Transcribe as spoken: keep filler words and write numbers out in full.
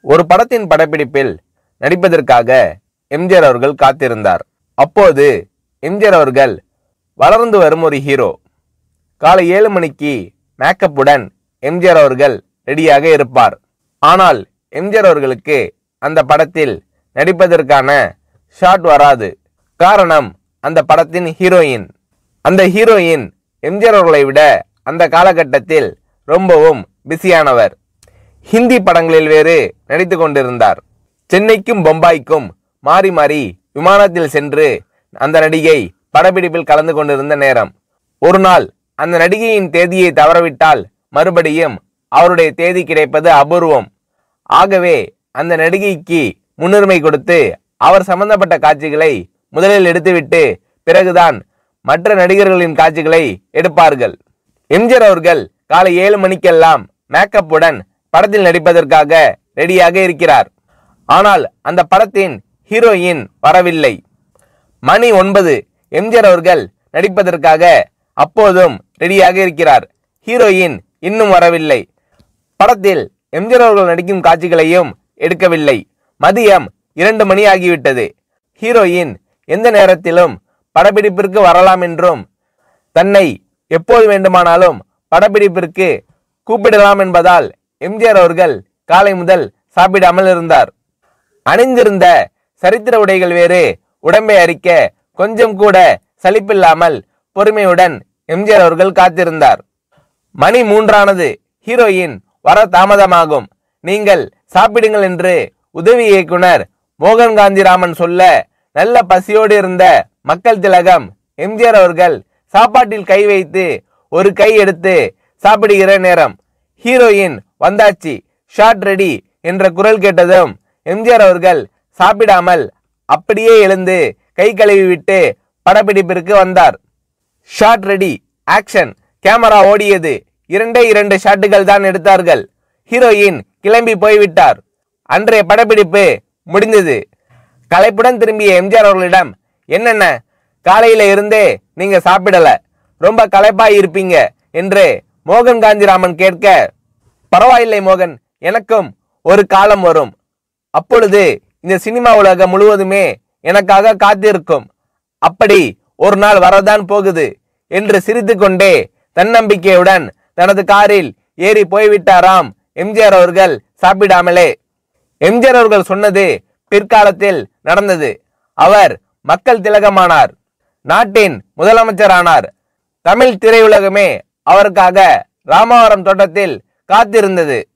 ஒரு படத்தின் படப்பிடிப்பில் நடிப்பதற்காக எம்ஜிஆர் அவர்கள் காத்திருந்தார். அப்போது எம்ஜிஆர் அவர்கள் வளர்ந்து வரும் ஒரு ஹீரோ. காலை ஏழு மணிக்கு மேக்கப்புடன் எம்ஜிஆர் அவர்கள் ரெடியாக இருப்பார். ஆனால் எம்ஜிஆர் அவர்களுக்கு அந்த படத்தில் நடிப்பதற்கான ஷாட் வராது. காரணம், அந்த படத்தின் ஹீரோயின். அந்த ஹீரோயின் எம்ஜிஆர் அவர்களை விட அந்த காலகட்டத்தில் ரொம்பவும் பிஸியானவர். ஹிந்தி படங்களில் வேறு நடித்து கொண்டிருந்தார். சென்னைக்கும் பொம்பாய்க்கும் மாறி மாறி விமானத்தில் சென்று அந்த நடிகை படப்பிடிப்பில் கலந்து கொண்டிருந்த நேரம். ஒரு நாள் அந்த நடிகையின் தேதியை தவறவிட்டால் மறுபடியும் அவருடைய தேதி கிடைப்பது அபூர்வம். ஆகவே அந்த நடிகைக்கு முன்னுரிமை கொடுத்து அவர் சம்பந்தப்பட்ட காட்சிகளை முதலில் எடுத்துவிட்டு பிறகுதான் மற்ற நடிகர்களின் காட்சிகளை எடுப்பார்கள். எம்ஜிஆர் அவர்கள் காலை ஏழு மணிக்கெல்லாம் மேக்கப்புடன் படத்தில் நடிப்பதற்காக ரெடியாக இருக்கிறார். ஆனால் அந்த படத்தின் ஹீரோயின் வரவில்லை. மணி ஒன்பது. எம்ஜிஆர் அவர்கள் நடிப்பதற்காக அப்போதும் ரெடியாக இருக்கிறார். ஹீரோயின் இன்னும் வரவில்லை. படத்தில் எம்ஜிஆர் அவர்கள் நடிக்கும் காட்சிகளையும் எடுக்கவில்லை. மதியம் இரண்டு மணி ஆகிவிட்டது. ஹீரோயின் எந்த நேரத்திலும் படப்பிடிப்பிற்கு வரலாம் என்றும் தன்னை எப்போது வேண்டுமானாலும் படப்பிடிப்பிற்கு கூப்பிடலாம் என்பதால் எம்ஜிஆர் அவர்கள் காலை முதல் சாப்பிடாமல் இருந்தார். அணிந்திருந்த சரித்திர உடைகள் வேறு உடம்பை அரிக்க கொஞ்சம் கூட சலிப்பில்லாமல் பொறுமையுடன் எம்ஜிஆர் அவர்கள் காத்திருந்தார். மணி மூன்றானது. ஹீரோயின் வர தாமதமாகும், நீங்கள் சாப்பிடுங்கள் என்று உதவி இயக்குனர் மோகன் காந்திராமன் சொல்ல நல்ல பசியோடு இருந்த மக்கள் திலகம் எம்ஜிஆர் அவர்கள் சாப்பாட்டில் கை வைத்து ஒரு கை எடுத்து சாப்பிடுகிற நேரம். ஹீரோயின் வந்தாச்சு, ஷாட் ரெடி என்ற குரல் கேட்டதும் எம்ஜிஆர் அவர்கள் சாப்பிடாமல் அப்படியே எழுந்து கை கழுவி விட்டு படப்பிடிப்பிற்கு வந்தார். Shot ready, action. கேமரா ஓடியது. இரண்டே இரண்டு ஷாட்டுகள் தான் எடுத்தார்கள். ஹீரோயின் கிளம்பி போய்விட்டார். அன்றைய படப்பிடிப்பு முடிந்தது. களைப்புடன் திரும்பிய எம்ஜிஆர் அவர்களிடம், என்னென்ன காலையில இருந்தே நீங்க சாப்பிடல, ரொம்ப களைப்பாய் இருப்பீங்க என்று மோகன் காந்திராமன் கேட்க, பரவாயில்லை மோகன், எனக்கும் ஒரு காலம் வரும், அப்பொழுது இந்த சினிமா உலகம் முழுவதுமே எனக்காக காத்திருக்கும், அப்படி ஒரு நாள் வரதான் போகுது என்று சிரித்து கொண்டே தன்னம்பிக்கையுடன் தனது காரில் ஏறி போய்விட்டாராம் எம்ஜிஆர் அவர்கள் சாப்பிடாமலே. எம்ஜிஆர் அவர்கள் சொன்னது பிற்காலத்தில் நடந்தது. அவர் மக்கள் திலகமானார், நாட்டின் முதலமைச்சரானார். தமிழ் திரையுலகமே அவருக்காக ராமவரம் தோட்டத்தில் காத்திருந்தது.